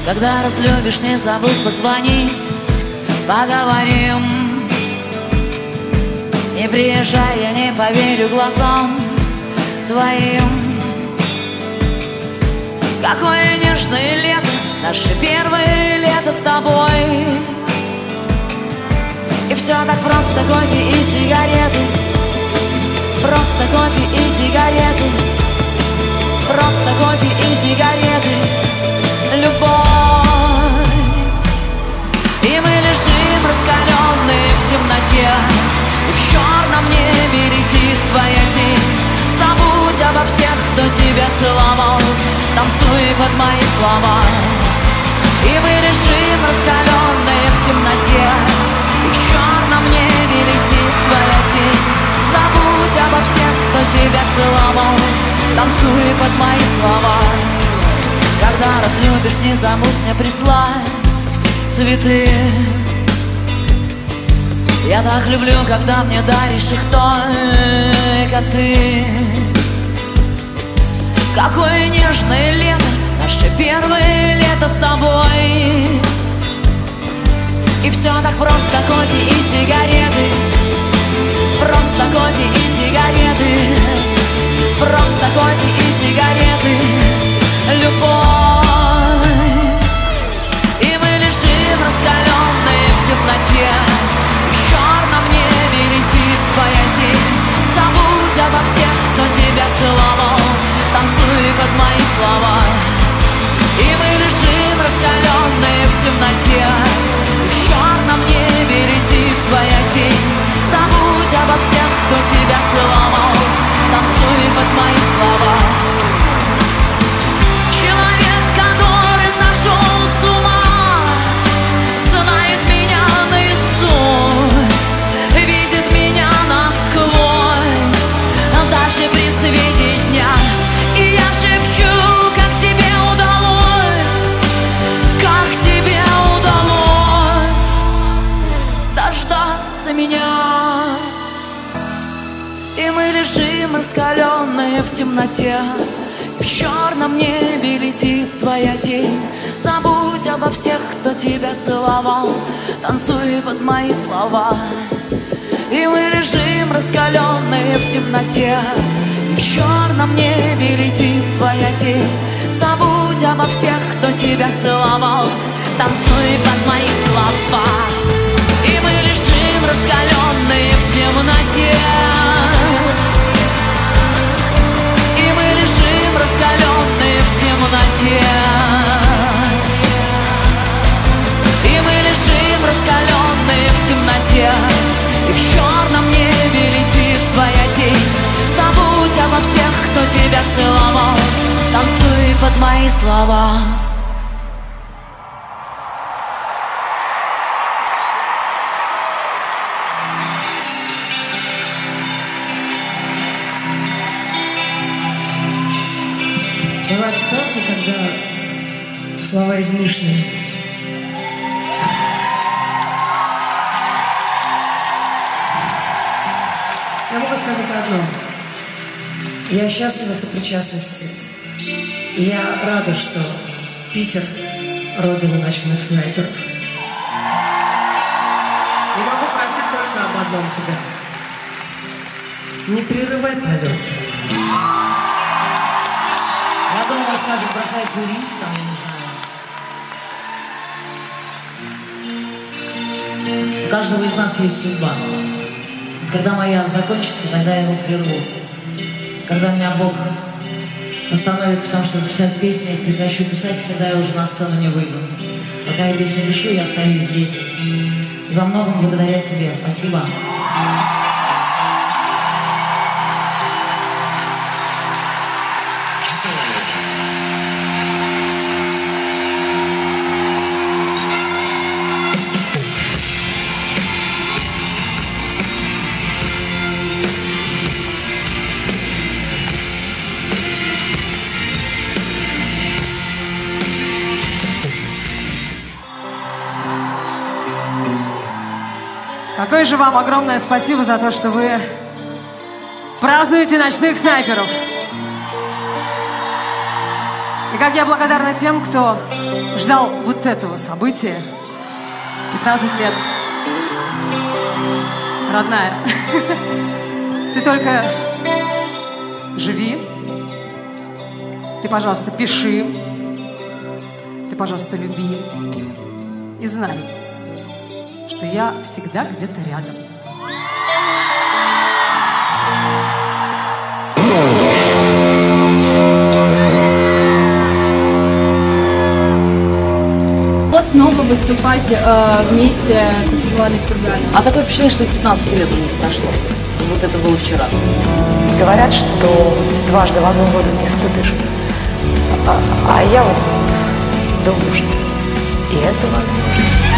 Когда разлюбишь, не забудь позвонить, поговорим. Не приезжай, я не поверю глазам твоим. Какое нежное лето, наше первое лето с тобой. И все так просто, кофе и сигареты. Просто кофе и сигареты. Просто кофе и сигареты. Любовь. И мы лежим раскаленные в темноте, и в черном небе летит твоя тень. Забудь обо всех, кто тебя целовал, танцуй под мои слова. И мы лежим раскаленные в темноте, и в черном небе летит твоя тень. Забудь обо всех, кто тебя целовал, танцуй под мои слова. Когда разлюбишь, не забудь мне прислать цветы. Я так люблю, когда мне даришь их только ты. Какое нежное лето, наше первое лето с тобой. И все так просто, кофе и сигареты. Просто кофе и сигареты. Просто кофе и сигареты. Любовь. И мы лежим раскаленные в темноте, и в черном небе летит твоя тень. Забудь обо всех, кто тебя целовал, танцуй под мои слова. И мы лежим раскаленные в темноте, и в черном небе летит твоя тень. Забудь обо всех, кто тебя целовал, танцуй под мои слова. Человек, который сошел с ума, знает меня наизусть, видит меня насквозь, даже при свете дня. И я шепчу, как тебе удалось, как тебе удалось дождаться меня. И мы лежим раскаленные в темноте, в черном небе летит твоя тень. Забудь обо всех, кто тебя целовал, танцуй под мои слова. И мы лежим раскаленные в темноте, и в черном небе летит твоя тень. Забудь обо всех, кто тебя целовал, танцуй под мои слова. И мы лежим раскаленные в темноте, и мы лежим раскаленные в темноте, и мы лежим раскаленные в темноте, и в черном небе летит твоя тень. Забудь обо всех, кто тебя целовал, танцуй под мои слова. Бывают ситуации, когда слова излишни. Я могу сказать одно. Я счастлива сопричастности. И я рада, что Питер — родина ночных снайперов. И могу просить только об одном тебя. Не прерывай полет. Я думала, скажет, бросай курить, там, я не знаю. У каждого из нас есть судьба. Когда моя закончится, тогда я его прерву. Когда меня Бог остановит в том, чтобы писать песни, я прекращу писать, тогда я уже на сцену не выйду. Пока я песню пишу, я остаюсь здесь. И во многом благодаря тебе. Спасибо. Какое же вам огромное спасибо за то, что вы празднуете ночных снайперов. И как я благодарна тем, кто ждал вот этого события 15 лет. Родная, ты только живи, ты, пожалуйста, пиши, ты, пожалуйста, люби и знай, что я всегда где-то рядом. Снова выступать вместе со Светланой Сургановой. А такое впечатление, что 15 лет уже не прошло. Вот это было вчера. Говорят, что дважды в одну воду не ступишь. А я вот думаю, что и это возможно.